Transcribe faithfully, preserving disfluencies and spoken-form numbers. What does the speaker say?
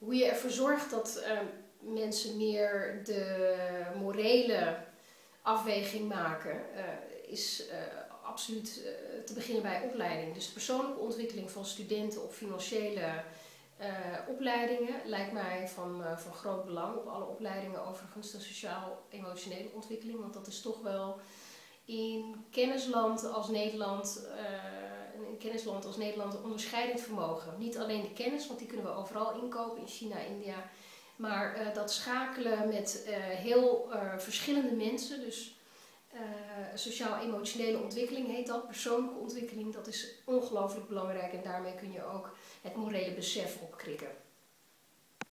hoe je ervoor zorgt dat uh, mensen meer de morele afweging maken, uh, is uh, absoluut uh, te beginnen bij opleiding. Dus de persoonlijke ontwikkeling van studenten op financiële uh, opleidingen lijkt mij van, uh, van groot belang. Op alle opleidingen overigens de sociaal-emotionele ontwikkeling, want dat is toch wel in kennisland als Nederland, uh, in kennisland als Nederland een onderscheidend vermogen. Niet alleen de kennis, want die kunnen we overal inkopen in China, India, maar uh, dat schakelen met uh, heel uh, verschillende mensen. Dus uh, sociaal-emotionele ontwikkeling heet dat, persoonlijke ontwikkeling, dat is ongelooflijk belangrijk en daarmee kun je ook het morele besef opkrikken.